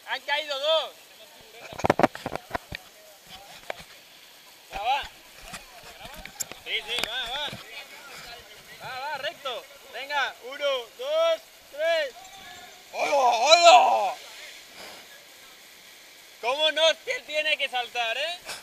Han caído dos. Ya va. Sí, sí, va. Va, recto. Venga, 1, 2, 3. ¡Hola, hola! ¿Cómo no? Que tiene que saltar, ¿eh?